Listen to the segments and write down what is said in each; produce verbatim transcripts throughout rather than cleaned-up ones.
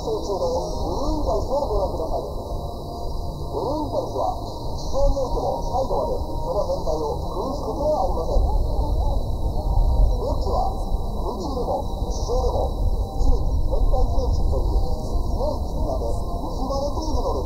走中のブルーインパルスをご覧ください。ブルーインパルスは地上においても最後までその全体を崩すことはありません。ロッチは空中でも地上でも常に天体精神という強い絆で結ばれているのです。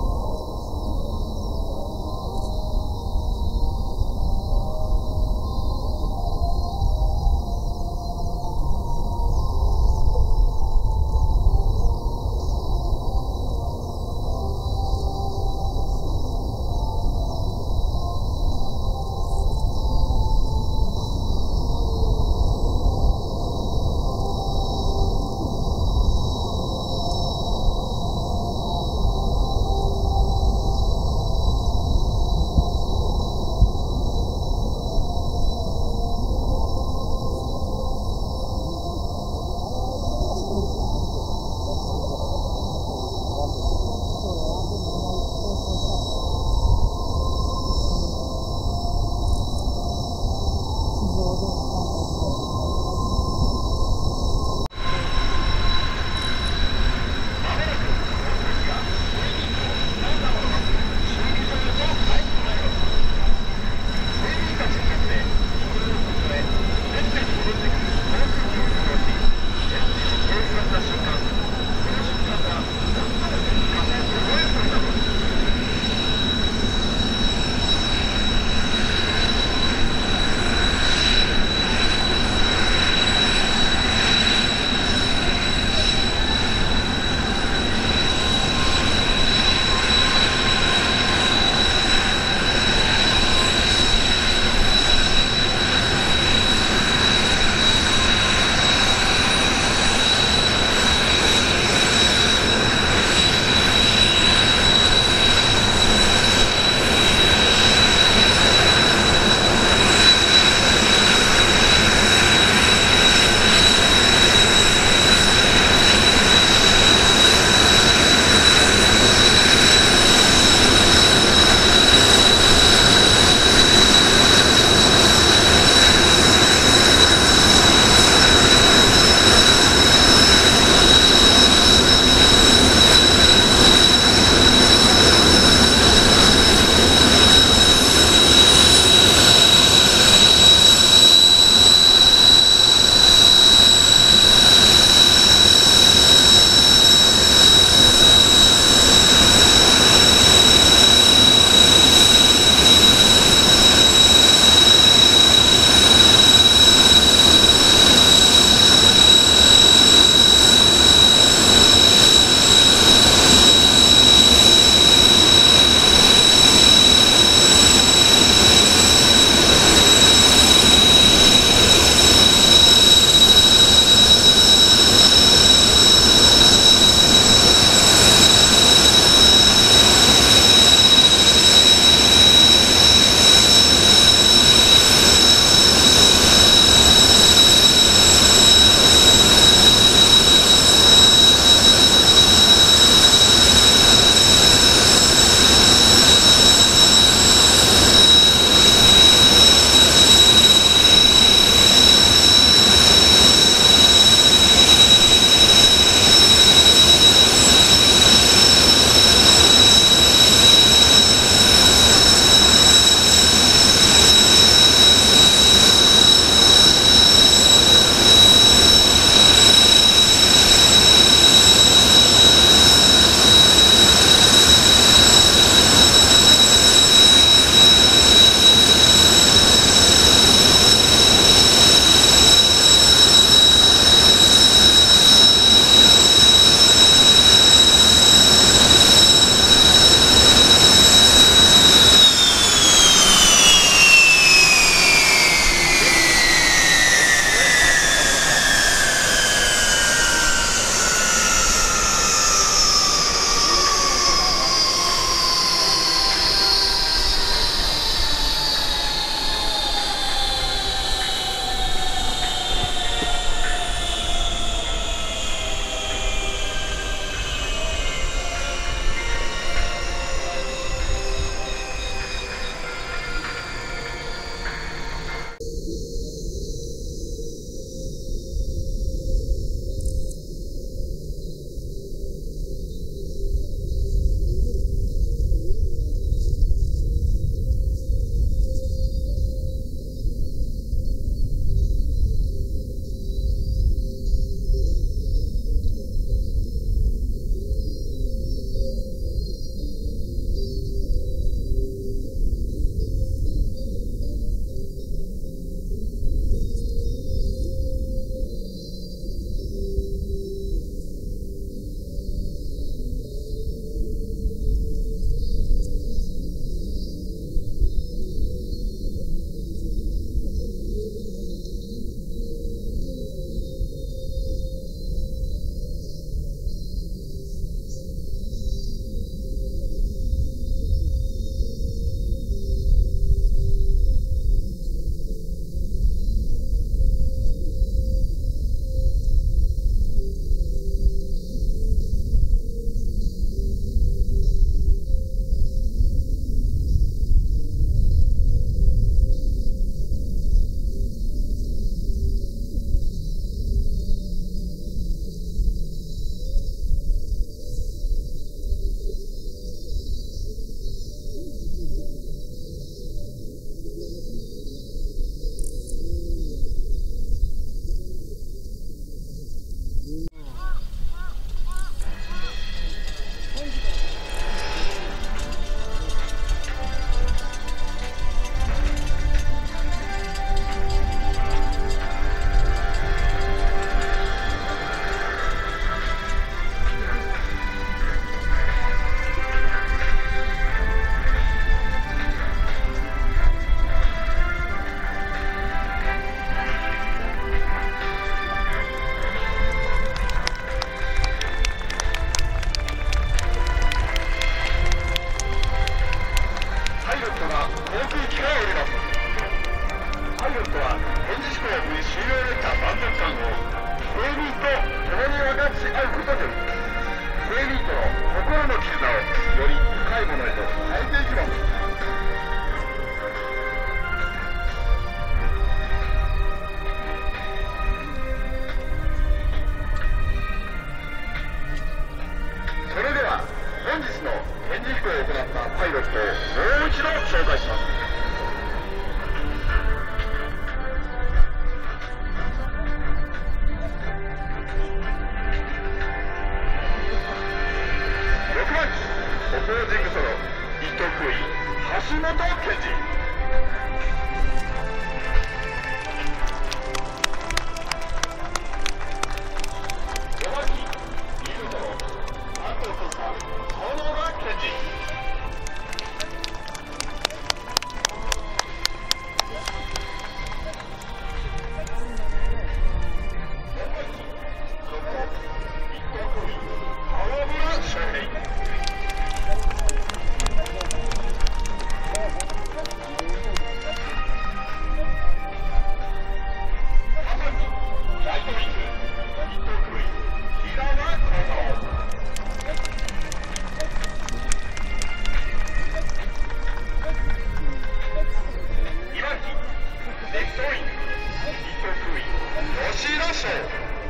ょう。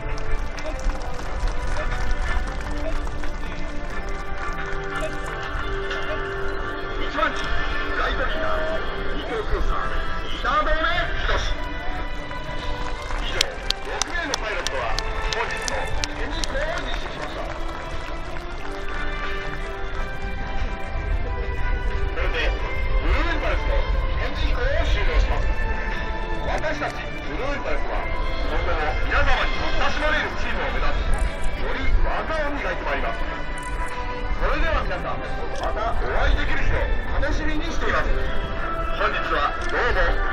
いちばん機ライトリーダーに号クローサー板止め仁志。以上ろく名のパイロットは本日の展示飛行を実施しました。これでブルーインパルスの展示飛行を終了します。私たちブルーインパルスは今後も皆様に親しまれるチームを目指し、より技を磨いてまいります。それでは皆さん、またお会いできる日を楽しみにしています。本日はどうも